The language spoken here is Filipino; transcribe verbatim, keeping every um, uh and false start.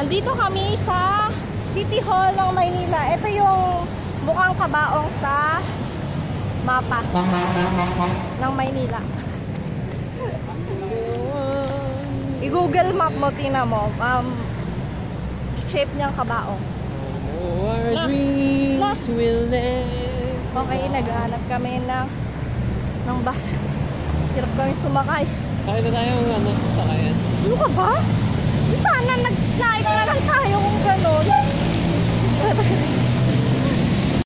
Nandito kami sa City Hall ng Maynila. Ito yung mukhang kabaong sa mapa ng Maynila. I-Google map mo, tina mo. Um, shape niyang kabaong. Oh, our dreams will live. Okay, naghahanap kami ng ng bus. Hirap kami sumakay. Sakay na tayo ng ano, sakayan. Ano ka ba? Sana nag-like na lang tayo kung gano'n.